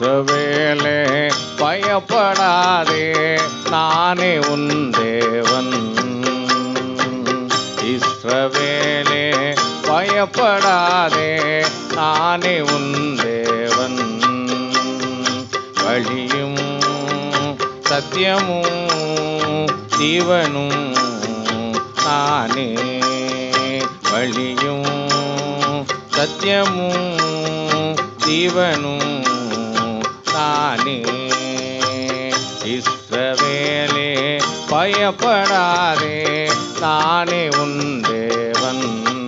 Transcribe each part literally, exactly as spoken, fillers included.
இஸ்ரவேலே பயப்படாதே, நானே உன் தேவன். இஸ்ரவேலே பயப்படாதே, நானே உன் தேவன். வழியும் சத்தியமும் ஜீவனும் நானே. வழியும் சத்தியமும் ஜீவனும் நானே. இஸ்ரவேலே பயப்படாதே, நானே உன் தேவன்.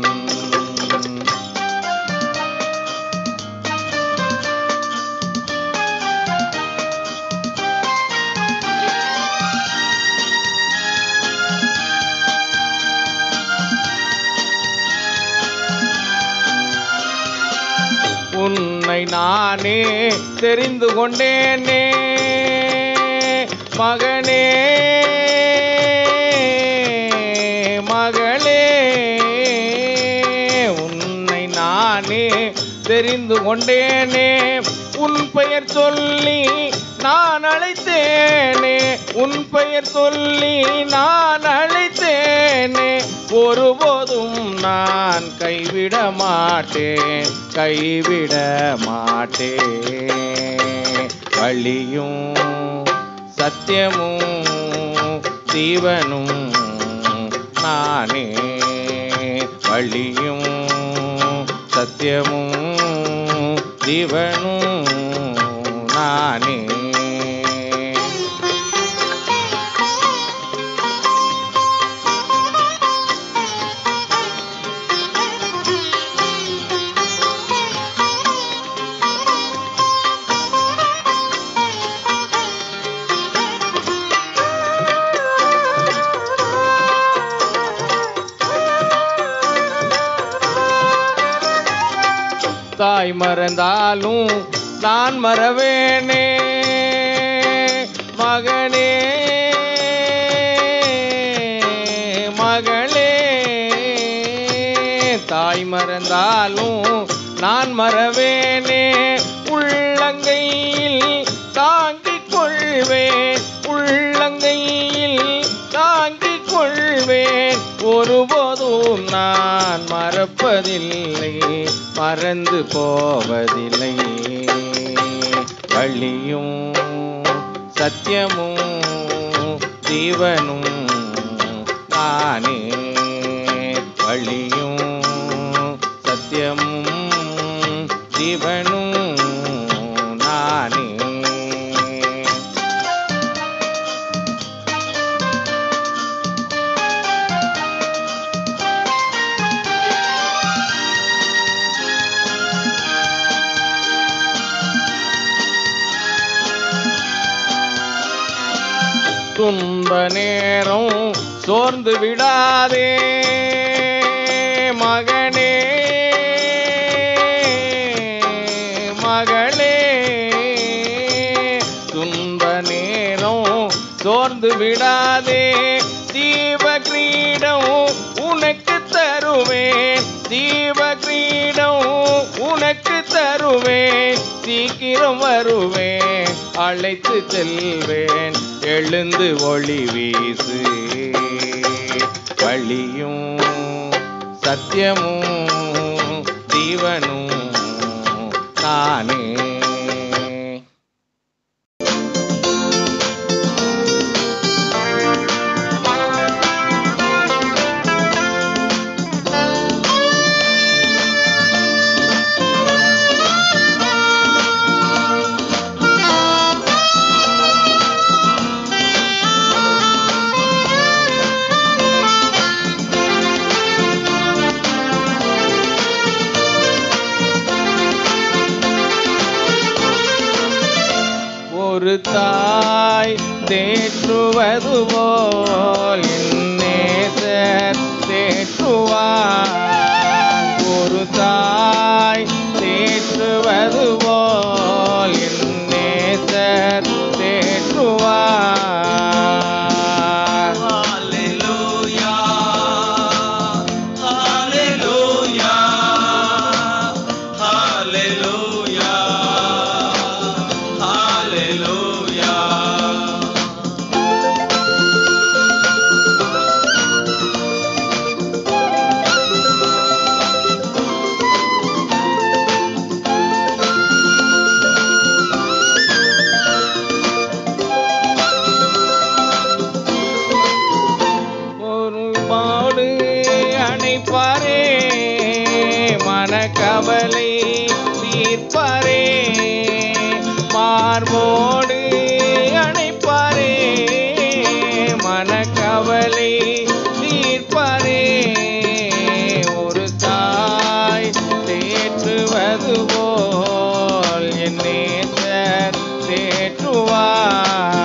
உன்னை நானே தெரிந்து கொண்டேனே மகனே, மகளே. உன்னை நானே தெரிந்து கொண்டேனே, உன் பெயர் சொல்லி நான் அழைத்தேனே. உன் பெயர் சொல்லி நான் அழைத்தேனே. ஒருபோதும் நான் கைவிட மாட்டேன், கைவிட மாட்டேன். வழியும் சத்தியமும் ஜீவனும் நானே. வழியும் சத்தியமும் ஜீவனும் நானே. தாய் மறந்தாலும் நான் மறவேனே மகனே, மகளே. தாய் மறந்தாலும் நான் மறவேனே. உள்ளங்கையில் தாங்கிக் கொள்வேன், உள்ளங்கையில் தாங்கிக் கொள்வேன். ஒருபோதும் நான் மறப்பதில்லை, மறந்து போவதில்லை. வழியும் சத்தியமும் ஜீவனும் நானே. வழியும் சத்தியமும் ஜீவனும் நானே. துன்ப நேரம் சோர்ந்து விடாதே மகனே, மகளே. துன்ப நேரம் சோர்ந்து விடாதே. ஜீவ கிரீடம் உனக்கு தருவேன், ஜீவ கிரீடம் உனக்கு தருவேன். சீக்கிரம் வருவேன், அழைத்து செல்வேன். எழுந்து ஒளி வீசு. வழியும் சத்தியமும் ஜீவனும் நானே. ஒரு தாய் தேற்றுவது போல் நேசர் தேற்றுவார். ஒரு தாய் தேற்றுவது போல் நேசர் தேற்றுவார். ஹல்லேலூயா, ஹல்லேலூயா, ஹல்லேலூயா, மனக்கவலை தீர்ப்பாரே, மார்போடு அணைப்பாரே, மனக்கவலை தீர்ப்பாரே. ஒரு தாய் தேற்றுவது போல் என் நேசர் தேற்றுவார்.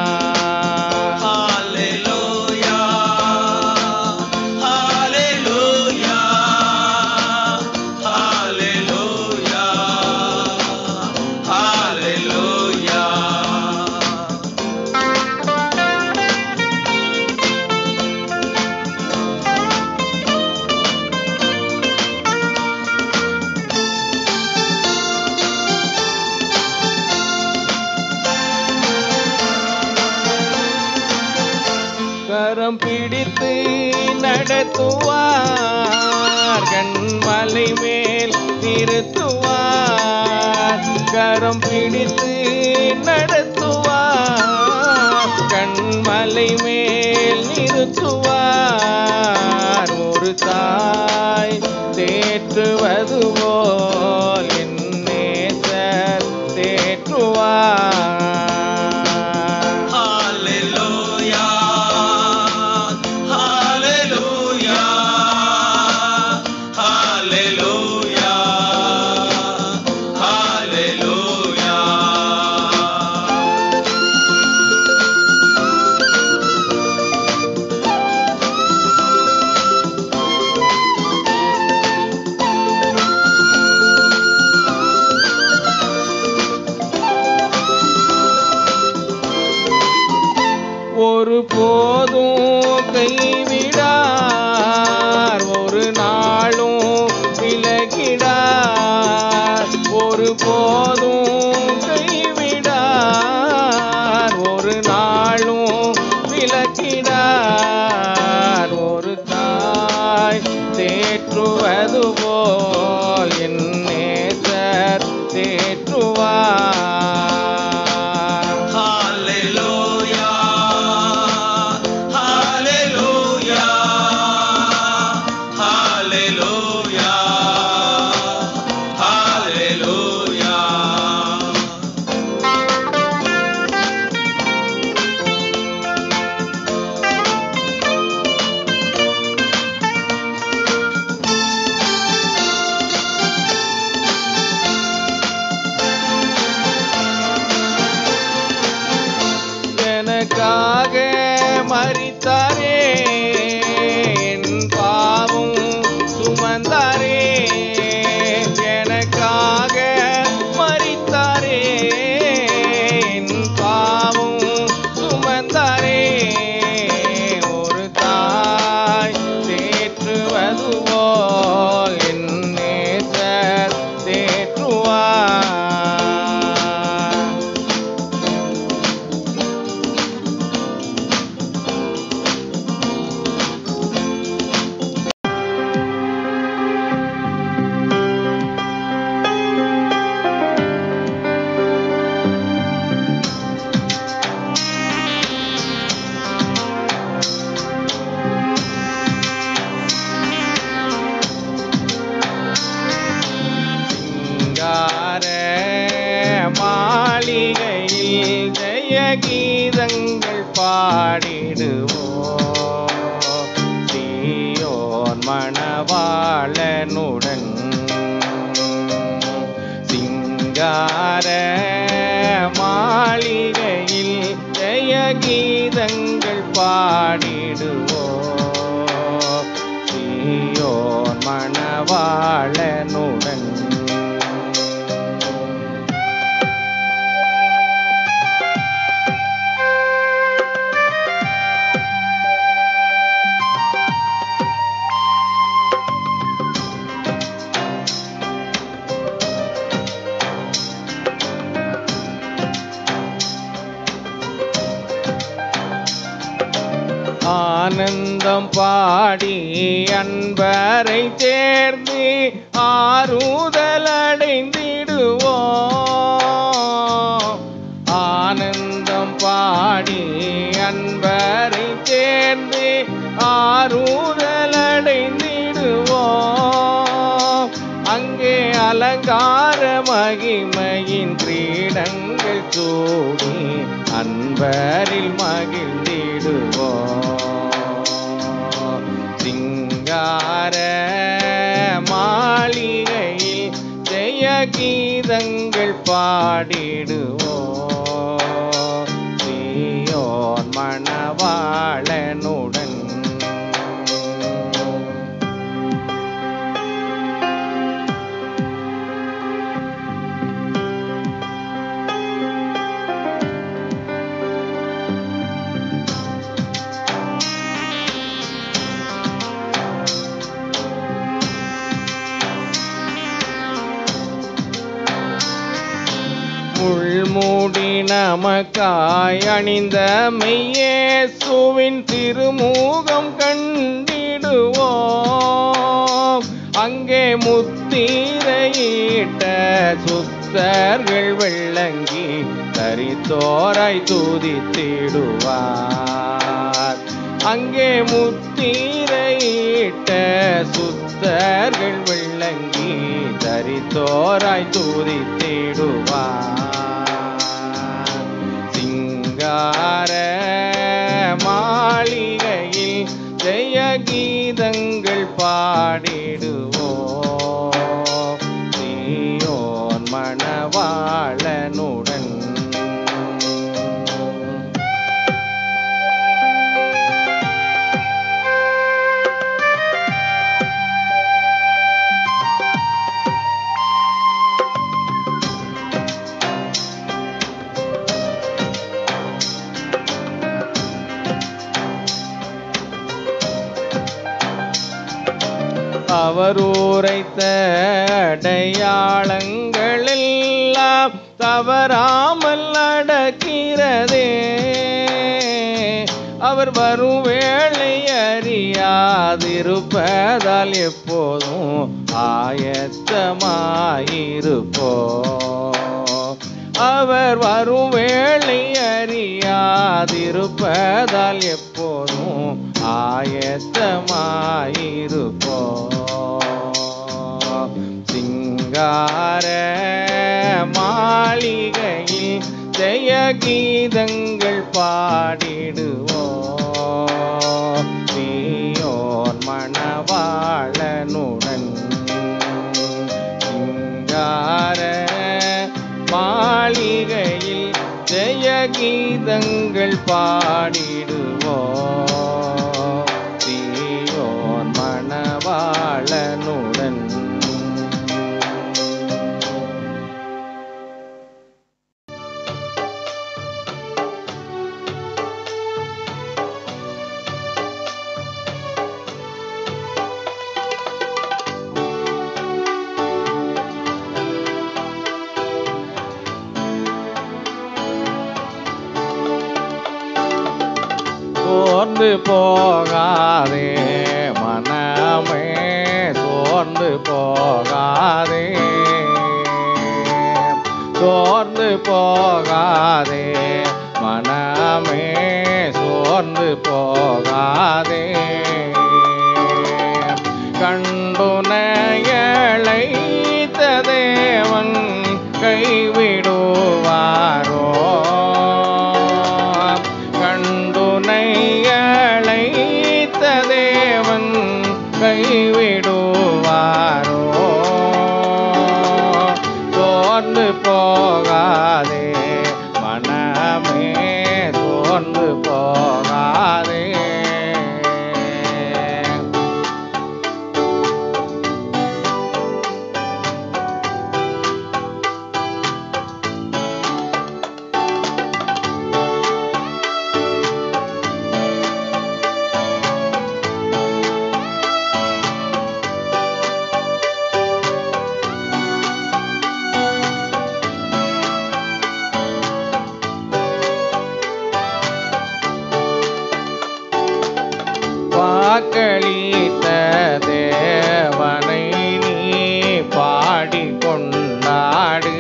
கரம் பிடித்து நடத்துவார், கண்மலை மேல் நிறுத்துவார். கரம் பிடித்து நடத்துவார், கண்மலை மேல் நிறுத்துவார். ஒரு தாய் தேற்றுவது போல் என் நேசர் தேற்றுவார். ஒரு போதும் கைவிடார், ஒரு நாளும் விலகிடார். ஒரு போதும் கைவிடார், ஒரு நாளும் விலகிடார். ஒரு தாய் தேற்றுவது போல் என் நேசர் தேற்றுவார். எனக்காக மரித்தாரே, என் பாவம் சுமந்தாரே. எனக்காக மரித்தாரே, என் பாவம் சுமந்தாரே. ஒரு தாய் தேற்றுவது போல் என் நேசர் தேற்றுவார். மாளிகையில் ஜெய கீதங்கள் பாடிடுவோம், சீயோன் மணவாளனுடன். சிங்கார மாளிகையில் ஜெய கீதங்கள் பாடிடுவோம், சீயோன் மணவாளனுடன். ஆனந்தம் பாடி அன்பரை சேர்ந்து ஆறுதல் அடைந்திடுவோம். ஆனந்தம் பாடி அன்பரை சேர்ந்து ஆறுதல் அடைந்திடுவோம். அங்க மகிமையின் கிரீடங்கள் சூடி அன்பரில் மகிழ்ந்திடுவோம். சிங்கார மாளிகையில் ஜெய கீதங்கள் பாடிடுவோம். சீயோன் மணவாளனுடன் முள்மூடி நமக்காய் அணிந்த மெய்யேசுவின் திருமுகம் கண்டிடுவோம். அங்கே முத்திரையிட்ட சுத்தர்கள் வெள்ளங்கி தரித்தோராய் துதித்திடுவார். அங்கே முத்திரையிட்ட சுத்தர்கள் வெள்ளங்கி தரித்தோராய் துதித்திடுவார். சிங்கார மாளிகையில் ஜெய கீதங்கள் பாடிடுவோம். சீயோன் மணவாளனுடன் அவர் உரைத்த அடையாளங்கள் எல்லாம் தவறாமல் நடக்கிறதே. அவர் வரும் வேளை அறியாதிருப்பதால் எப்போதும் ஆயத்தமாயிருப்போம். அவர் வரும் வேளை அறியாதிருப்பதால் எப்போதும் ஆயத்தமாயிருப்போம். சிங்கார மாளிகையில் ஜெய கீதங்கள் பாடிடுவோம். சீயோன் மணவாளனுடன் சிங்கார மாளிகையில் ஜெய கீதங்கள் பாடிடுவோம். சீயோன் மணவாளனுடன் சோர்ந்து போகாதே மனமே, சோர்ந்து போகாதே, சோர்ந்து போகாதே மனமே, சோர்ந்து போகாதே. கண்டுனையழைத்த தேவன் கைவிடுவாரோ? கண்டுனையழைத்த தேவன் கைவிடுவாரோ? சோர்ந்து போகாதே மனமே, சோர்ந்து போகாதே. வாக்களித்த தேவனை நீ பாடிக்கொண்டாடு,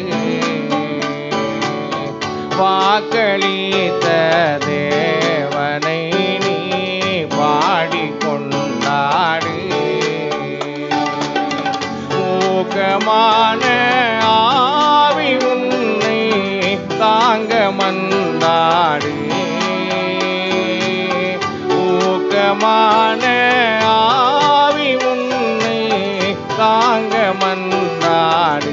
வாக்களித்த தேவனை நீ பாடிக்கொண்டாடு. ஊக்கமான மன்றாடு ஊக்கமான ஆவி உன்னை தாங்க மன்றாடு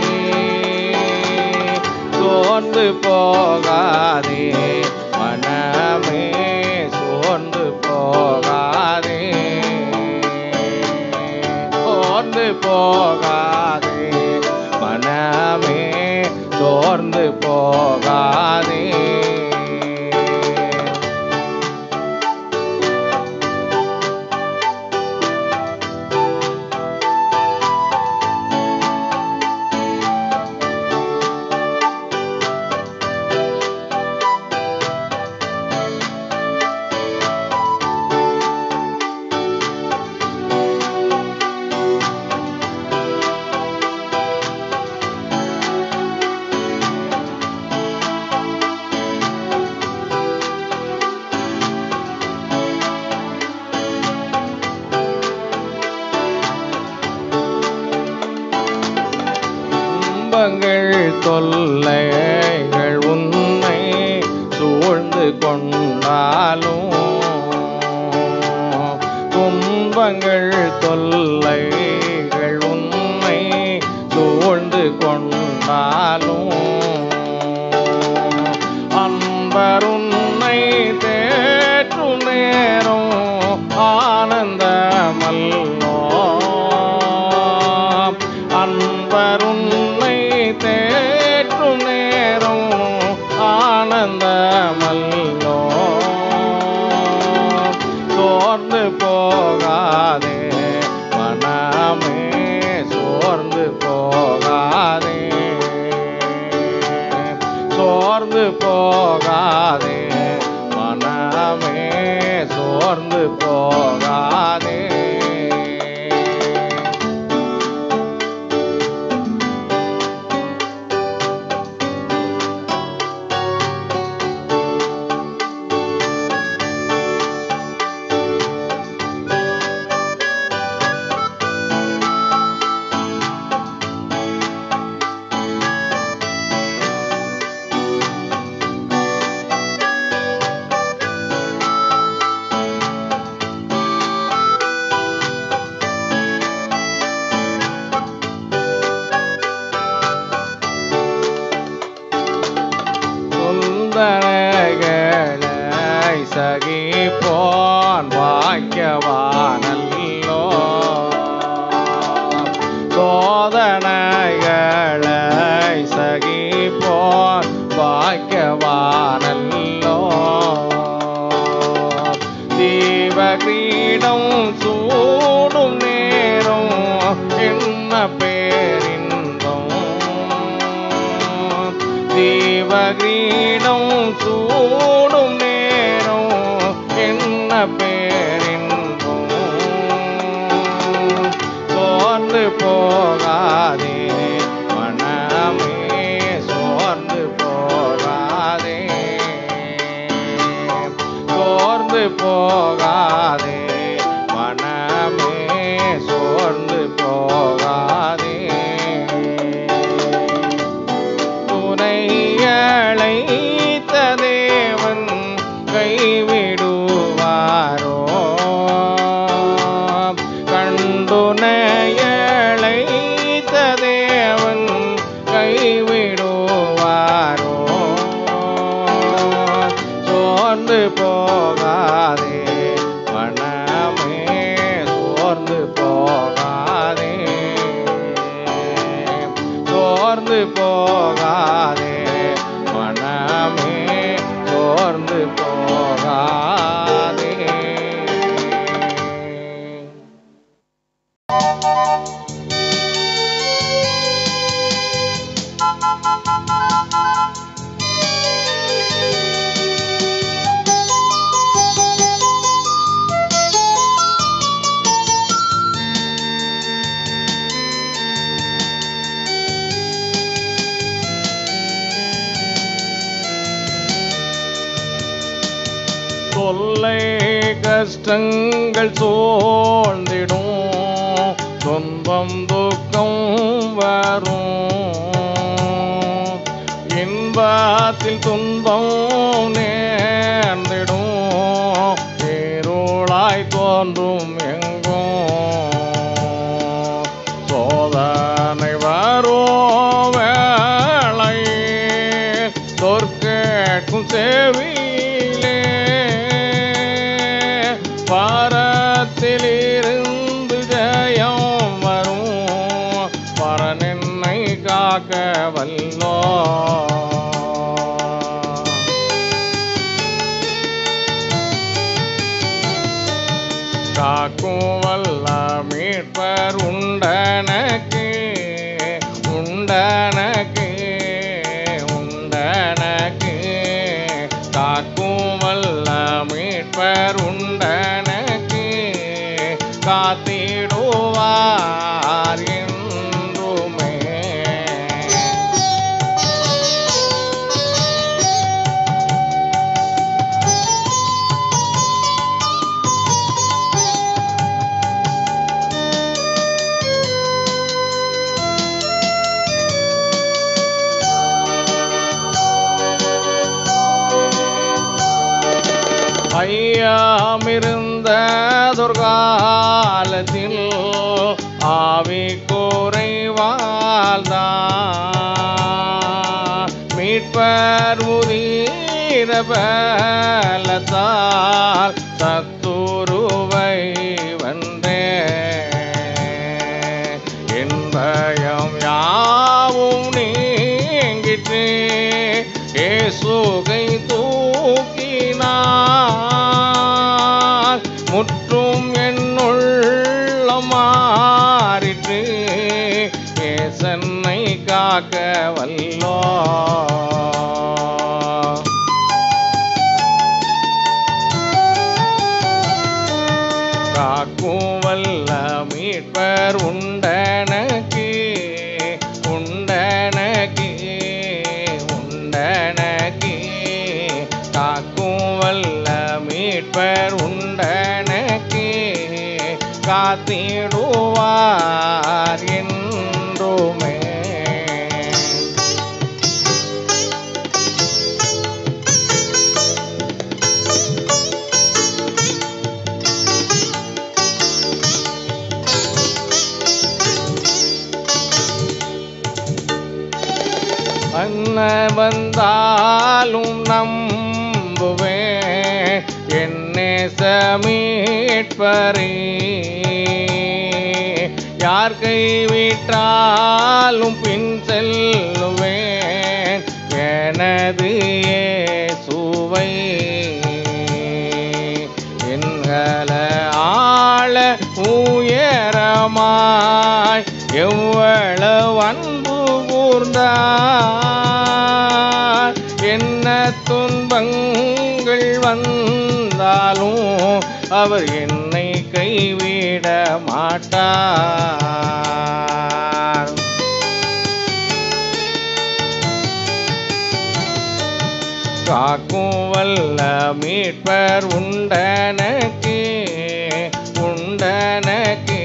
சோர்ந்து போகாதே மனமே சோர்ந்து போகாதே சோர்ந்து போகாதே மனமே சோர்ந்து போகாதே துன்பங்கள் தொல்லைகள் உன்னை சூழ்ந்து கொண்டாலும் துன்பங்கள் தொல்லைகள் உன்னை சூழ்ந்து கொண்டாலும் அன்பர் உன்னை தேற்றும் நேரம் ஆனந்தமல்லோ அன்பர் உன்னை தேற்றும் நேரம் ஆனந்தமல்லோ சோர்ந்து போகாதே மனமே சோர்ந்து போகாதே சோர்ந்து போகாதே மனமே சோர்ந்து போகாதே சோதனைகளை சகிப்போன் பாக்கியவானல்லோ சோதனைகளை சகிப்போன் பாக்கியவானல்லோ தீபகிரீடம் சூடும் நேரம் என்ன பேரின்பம் தீபகிரீடம் சூடும் நேரம் என்ன பேரின்பம் சோர்ந்து போகாதே மனமே சோர்ந்து போகாதே சோர்ந்து போகாதே மனமே சோர்ந்து போகாதே துணையழைத்த தேவன் கைவிடுவாரோ கண்டுணையழைத்த தேவன் கைவிடுவாரோ சோர்ந்து போகாதே மனமே சோர்ந்து போகாதே சோர்ந்து போகாதே மனமே சோர்ந்து போகாதே தொல்லை கஷ்டங்கள் சூழ்ந்திடும் துன்பம் துக்கம் வரும் இன்பத்தில் துன்பம் நேர்ந்திடும் இருளாய் தோன்றும் எங்கும் சோதனை வரும் வேளை சொற்கேட்கும் செவியிலே பாரத்திலிருந்து ஜெயம் வரும் பரன் என்னை காக்க வல்லோ காக்கும் வல்ல மீட்பர் உண்டனக்கு உண்டனக்கு உண்டனக்கு காக்கும் வல்ல மீட்பர் உண்டனக்கு காத்திடுவார் என்றுமே. ஐயாமிருந்த துர்காலத்தில் ஆவி குறைவால்தான் மீட்பர் முதிர பலத்தால் சத்துருவை வந்தே என் பயம் யாவும் நீங்கிட்டு இயேசுவை தூக்கினார் முற்றும் என்னுள்ள மாறிற்று ஏசன்னை காக்க வல்லோ காக்கும் வல்ல மீட்பர் உண்டனக்கு உண்டனக்கு உண்டனக்கு காக்கும் வல்ல மீட்பர் உண்டனக்கு காத்திடுவார் என்றுமே. அன்ன வந்தாலும் நம்புவேன் என்னே சமீட்பரே யார் கைவிட்டாலும் பின் செல்லுவேன் எனது இயேசுவை என்கள ஆள உயரமாய் எவ்வளவு அன்பு கூர்ந்தார் என்ன துன்பங்கள் வந்தாலும் அவர் என்னை கைவிட மாட்டார். காக்கும் வல்ல மீட்பர் உண்டனக்கு உண்டனக்கு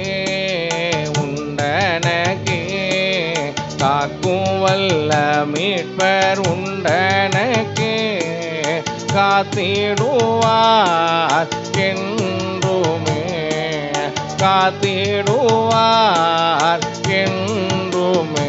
உண்டனக்கு காக்கும் வல்ல மீட்பர் உண்டனக்கு காத்திடுவார் என்றுமே காத்திடுவார் என்றுமே.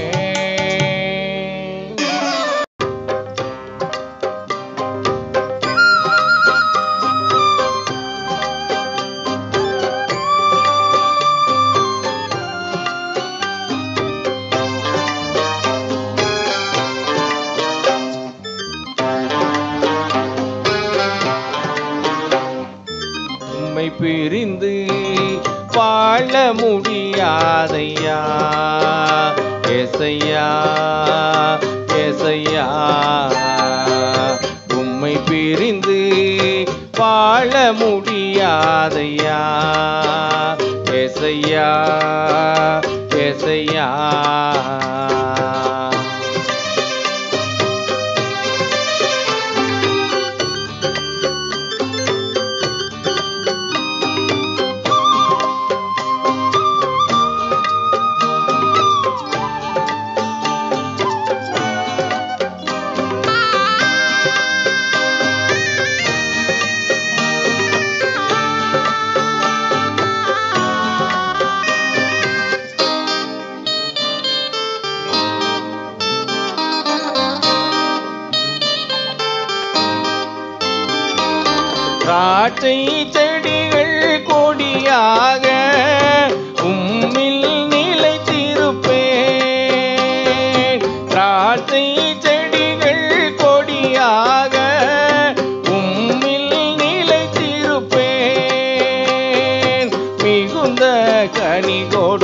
பிரிந்து வாழ முடியாதையா ஏசையா ஏசையா உம்மை பிரிந்து வாழ முடியாதையா ஏசையா ஏசையா திராட்சை செடிகள் கொடியாக உம்மில் நிலைத்திருப்பேன். திராட்சை செடிகள் கொடியாக உம்மில் நிலைத்திருப்பேன். மிகுந்த கனி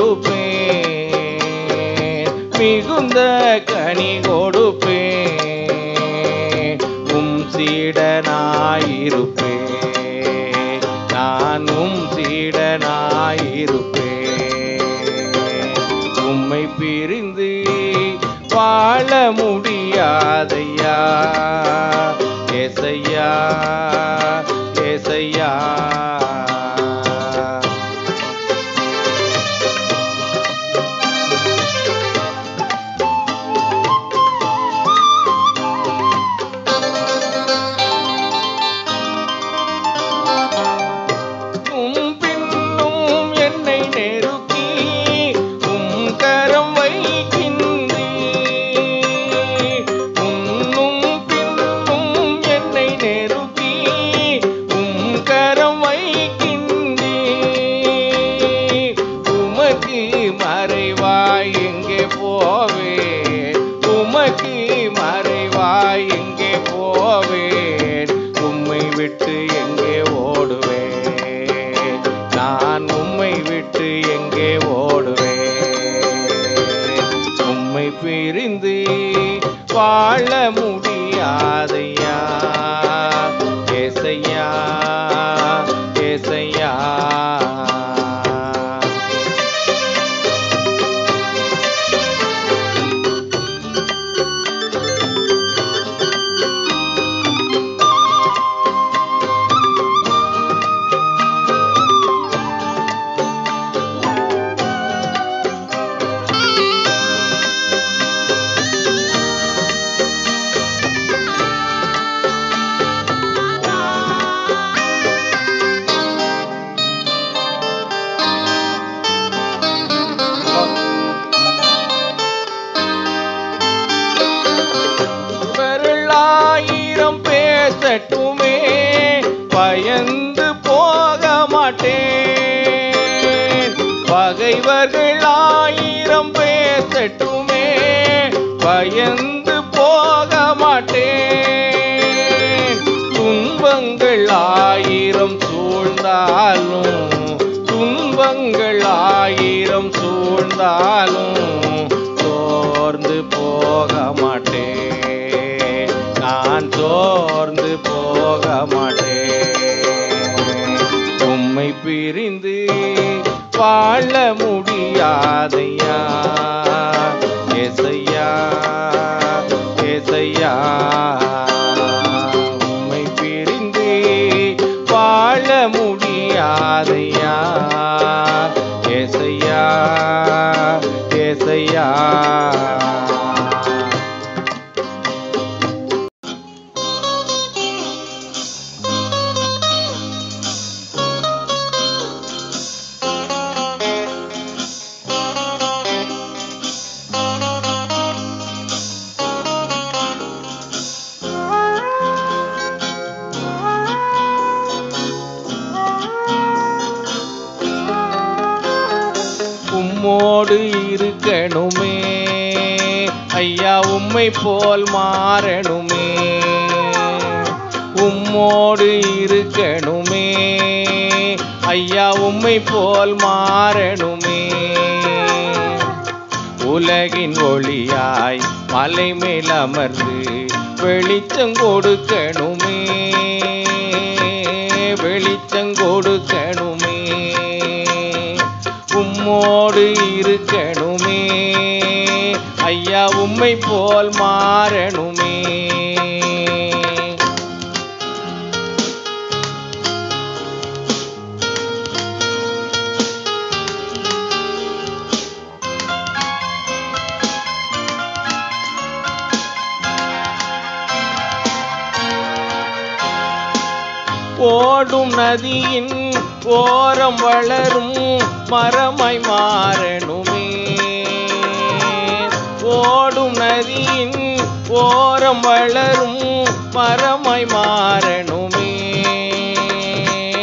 கொடுப்பேன், மிகுந்த கனி கொடுப்பேன். உம் சீடனாயிருப்பேன், நான் உம் சீடனாயிருப்பேன். உம்மை பிரிந்து வாழ முடியாதையா ஏசையா, ஏசையா. மறைவாய் எங்கே போவேன், உமக்கு மறைவாய் எங்கே போவேன். உம்மை விட்டு எங்கே ஓடுவேன், நான் உம்மை விட்டு எங்கே ஓடுவேன். உம்மை பிரிந்து வாழ முடியாதையா ஏசையா, ஏசையா. பேசட்டுமே பயந்து போக மாட்டேன். பகைவர்கள் ஆயிரம் பேசட்டுமே பயந்து போக மாட்டேன். துன்பங்கள் ஆயிரம் சூழ்ந்தாலும், துன்பங்கள் ஆயிரம் சூழ்ந்தாலும் சோர்ந்து போக மாட்டேன், நான் சோர்ந்து போக மாட்டேன். உம்மை பிரிந்து வாழ முடியாதையா ஏசையா, ஏசையா. உம்மை பிரிந்து வாழ முடியாதையா ஏசையா, ஏசையா. உம்மோடு இருக்கணுமே ஐயா, உம்மை போல் மாறணுமே. உம்மோடு இருக்கணுமே ஐயா, உம்மை போல் மாறணுமே. உலகின் ஒளியாய் மலை மேல் அமர்ந்து வெளிச்சம் கொடுக்கணுமே, வெளிச்சம் கொடுக்கணுமே. உம்மோடு இருக்கணுமே ஐயா, உம்மை போல் மாறணுமே. ஓடும் நதியின் ஓரம் வளரும் மரமாய் மாறணுமே. ஓடும் நதியின் ஓரம் வளரும் மரமாய் மாறணுமே.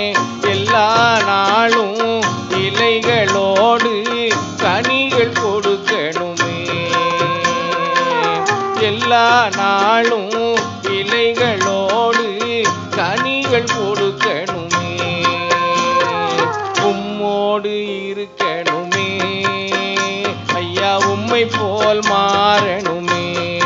கனிகள் கொடுக்கணுமே. எல்லா நாளும் இலைகளோடு கனிகள் கொடுக்கணுமே. உம்மோடு இருக்கணுமே ஐயா, உம்மை போல் மாறணுமே.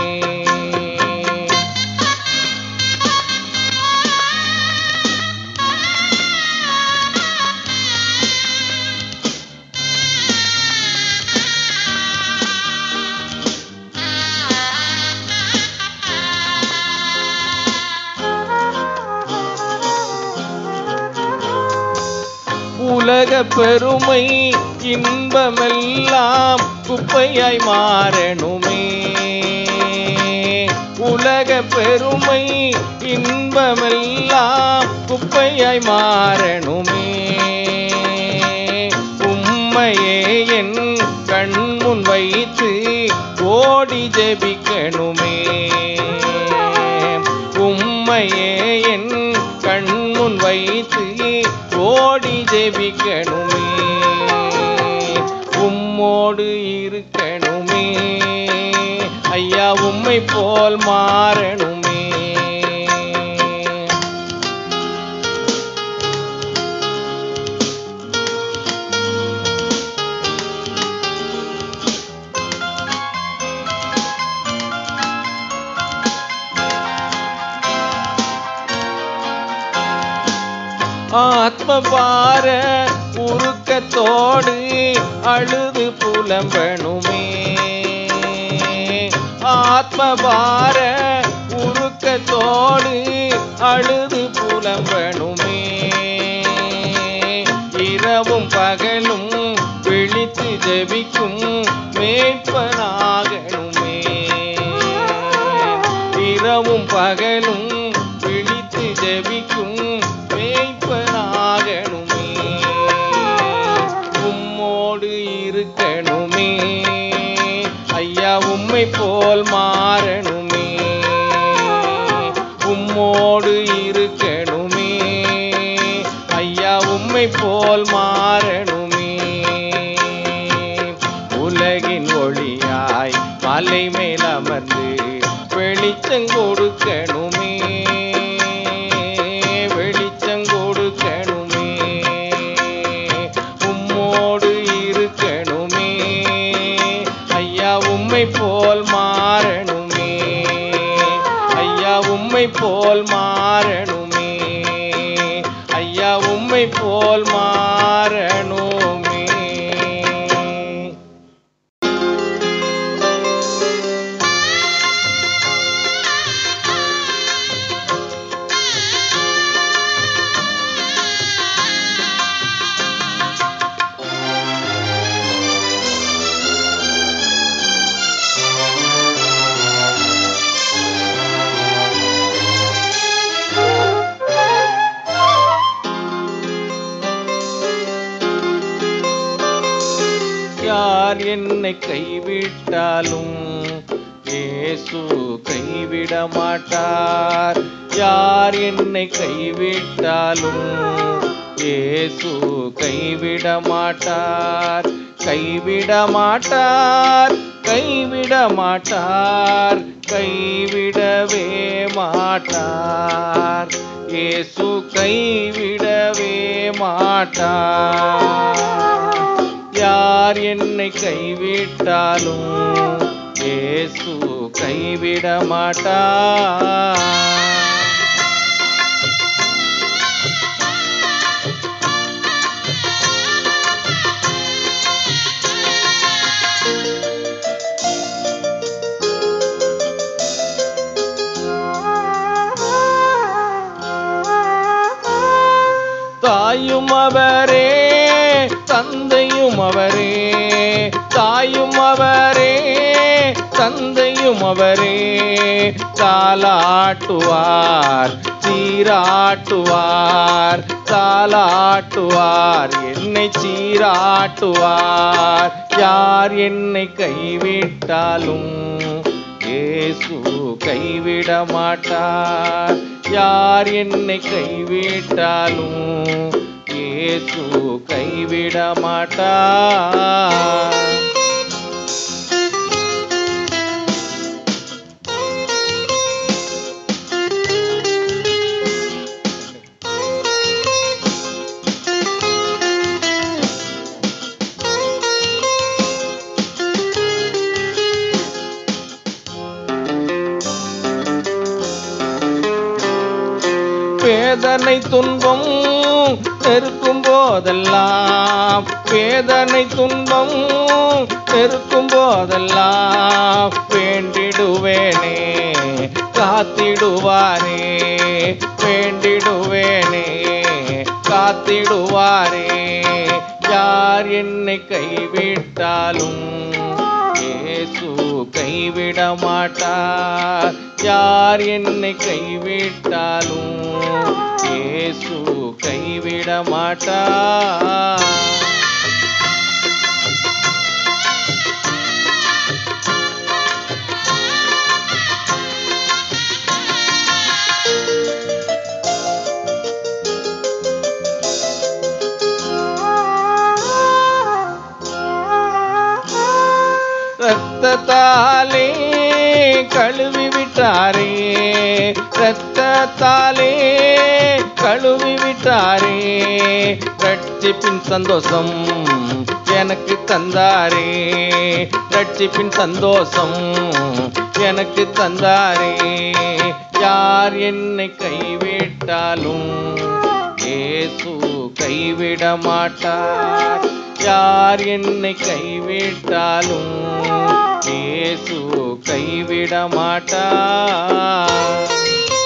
உலக பெருமை இன்பமெல்லாம் குப்பையாய் மாறணுமே. உலக பெருமை இன்பமெல்லாம் குப்பையாய் மாறணுமே. உம்மையே என் கண்முன் வைத்து ஓடி ஜெபிக்கணுமே. உம்மையே என் கண்முன் வைத்து ஓடி ஜெபிக்கணுமே. உம்மோடு இருக்கணுமே ஐயா, உம்மை போல் மாறணுமே. ஆத்ம பார உருக்கத்தோடு அழுது புலம்பணுமே. ஆத்ம பார உருக்கத்தோடு அழுது புலம்பணுமே. இரவும் பகலும் விழித்து ஜெபிக்கும் மேய்ப்பனாகணுமே. இரவும் பகலும் விழித்து ஜெபிக்கும் மேய்ப்பனாகணுமே. உம்மோடு இருக்கணுமே ஐயா, உம்மை போல் மாறணுமே. உம்மோடு இருக்கணுமே ஐயா, உம்மை போல் மாறணுமே. உலகின் ஒளியாய் மலை மேல் அமர்ந்து வெளிச்சம் கொடுக்கணுமே. வெளிச்சம் கொடுக்கணுமே. உம்மோடு இருக்கணுமே ஐயா, உம்மை போல் மாறணுமே. ஐயா, உம்மை போல் மாறணுமே. ஐயா, உம்மை போல் மாறணுமே. யார் என்னை கைவிட்டாலும் இயேசு கைவிட மாட்டார். யார் என்னை கைவிட்டாலும் இயேசு கைவிட மாட்டார். கைவிட மாட்டார், கைவிட மாட்டார், கைவிடவே மாட்டார். இயேசு கைவிடவே மாட்டார். யார் என்னை கைவிட்டாலும் இயேசு கைவிட மாட்டார். தாயும் அவரே, தந்தையும் அவரே. தாயும் அவரே, தந்தையும் அவரே. தாலாட்டுவார், சீராட்டுவார். தாலாட்டுவார், என்னை சீராட்டுவார். யார் என்னை கைவிட்டாலும் இயேசு கைவிட மாட்டார். யார் என்னை கைவிட்டாலும் இயேசு கைவிட மாட்டார். வேதனை துன்பம் நெருக்கும் போதெல்லாம் வேதனை துன்பம் நெருக்கும் போதெல்லாம் வேண்டிடுவேனே காத்திடுவாரே வேண்டிடுவேனே காத்திடுவாரே யார் என்னை கைவிட்டாலும் இயேசு கைவிட மாட்டார் யார் என்னை கைவிட்டாலும் இயேசு கைவிட மாட்டார் ரத்தத்தாலே கழுவி விட்டாரே ரத்தத்தாலே கழுவி விட்டாரே ரட்சிப்பின் சந்தோஷம் எனக்கு தந்தாரே ரட்சிப்பின் சந்தோஷம் எனக்கு தந்தாரே யார் என்னை கைவிட்டாலும் இயேசு கைவிட மாட்டார் யார் என்னை கைவிட்டாலும் இயேசு கைவிட மாட்டார்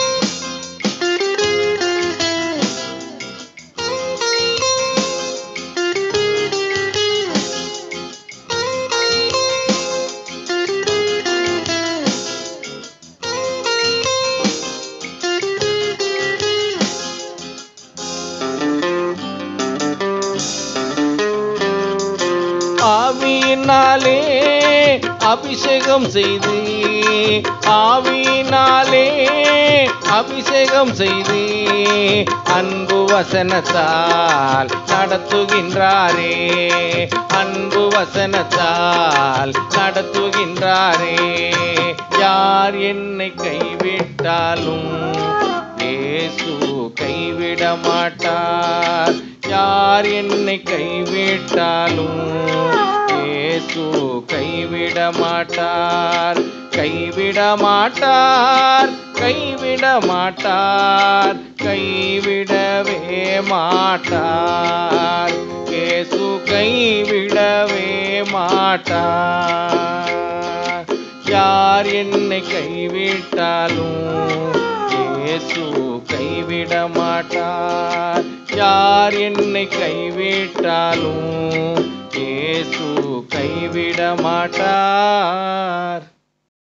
ஆவியினாலே அபிஷேகம் செய்து ஆவியினாலே அபிஷேகம் செய்து அன்பு வசனத்தால் நடத்துகின்றாரே அன்பு வசனத்தால் நடத்துகின்றாரே யார் என்னை கைவிட்டாலும் இயேசு கைவிட மாட்டார் யார் என்னை கைவிட்டாலும் இயேசு கைவிட மாட்டார் கைவிட மாட்டார் கைவிட மாட்டார் கைவிடவே மாட்டார் இயேசு கைவிடவே மாட்டார் யார் என்னை கைவிட்டாலும் இயேசு கைவிட மாட்டார் யார் என்னை கைவிட்டாலும் இயேசு கைவிட மாட்டார்.